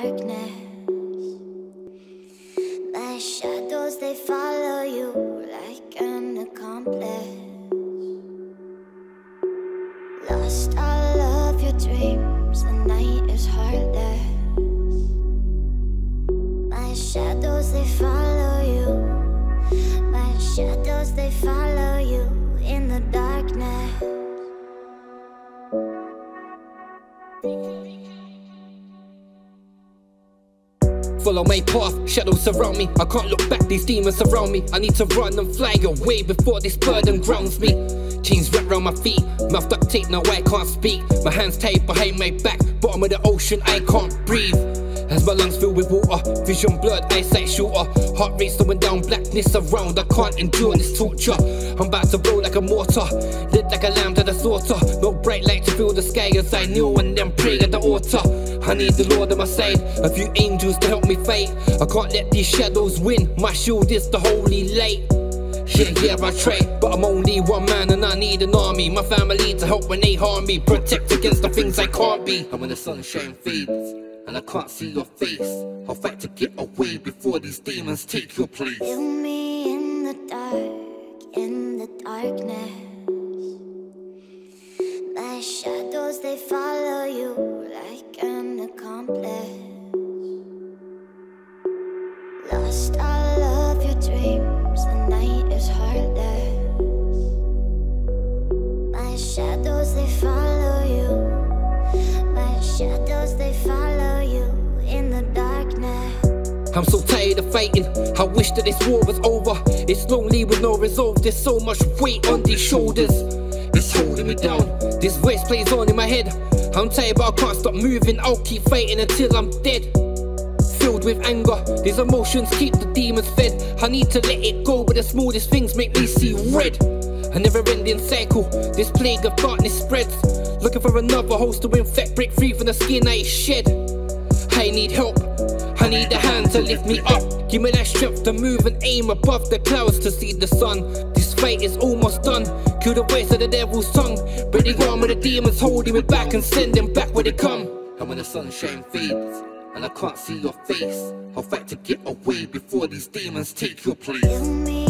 darkness. My shadows, they follow you like an accomplice. Lost all of your dreams, the night is heartless. My shadows, they follow you. My shadows, they follow you in the darkness. Follow my path, shadows surround me. I can't look back, these demons surround me. I need to run and fly away before this burden grounds me. Chains wrapped round my feet, mouth duct tape, now I can't speak. My hands tied behind my back, bottom of the ocean, I can't breathe. As my lungs filled with water, vision blurred, eyesight shorter. Heart rate slowing down, blackness around, I can't endure this torture. I'm about to blow like a mortar, lit like a lamb to the slaughter. No bright light to fill the sky as I kneel and then pray at the altar. I need the Lord on my side, a few angels to help me fight. I can't let these shadows win, my shield is the holy light. Yeah, I try, but I'm only one man and I need an army. My family to help when they harm me, protect against the things I can't be. And when the sunshine fades and I can't see your face, I'll fight to get away before these demons take your place. Feel me in the dark, in the darkness. My shadows, they follow you like an accomplice. Lost all of your dreams, the night is heartless. My shadows, they follow you. My shadows, they follow you in the darkness. I'm so tired of fighting, I wish that this war was over. It's lonely with no resolve, there's so much weight on these shoulders. It's holding me down, this voice plays on in my head. I'm tired but I can't stop moving, I'll keep fighting until I'm dead. Filled with anger, these emotions keep the demons fed. I need to let it go, but the smallest things make me see red. A never-ending cycle, this plague of darkness spreads. Looking for another host to infect, break free from the skin I shed. I need help, I need a hand to lift me up. Give me that strength to move and aim above the clouds to see the sun. This fight is almost done, kill the voice of the devil's tongue. Break the arm of the demons holding me back and send them back where they come. And when the sunshine fades and I can't see your face, I'll fight to get away before these demons take your place. Feel me